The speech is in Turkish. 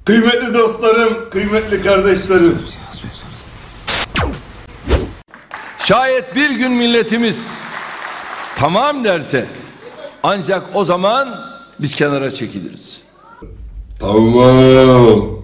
Kıymetli dostlarım, kıymetli kardeşlerim. Şayet bir gün milletimiz tamam derse ancak o zaman biz kenara çekiliriz. Tamam.